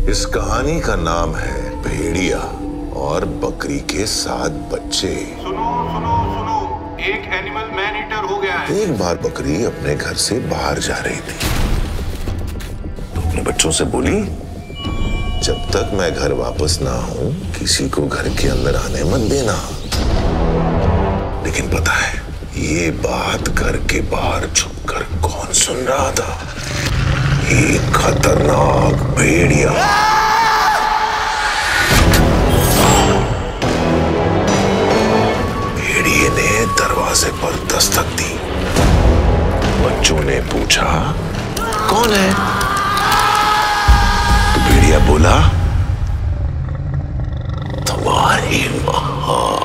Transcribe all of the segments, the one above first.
इस कहानी का नाम है भेड़िया और बकरी के 7 बच्चे। सुनो सुनो सुनो, एक एनिमल मैन ईटर हो गया है। एक बार बकरी अपने घर से बाहर जा रही थी तो अपने बच्चों से बोली, जब तक मैं घर वापस ना आऊं किसी को घर के अंदर आने मत देना। लेकिन पता है ये बात घर के बाहर छुपकर कौन सुन रहा था? एक खतरनाक भेड़िया। भेड़िए ने दरवाजे पर दस्तक दी। बच्चों ने पूछा, कौन है? तो भेड़िया बोला, तुम्हारी मां।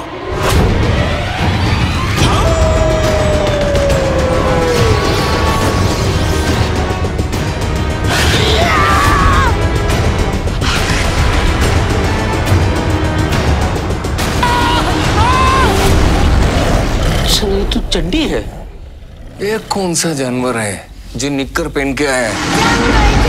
ये तो चड्डी है। ये कौन सा जानवर है जो निक्कर पहन के आया है?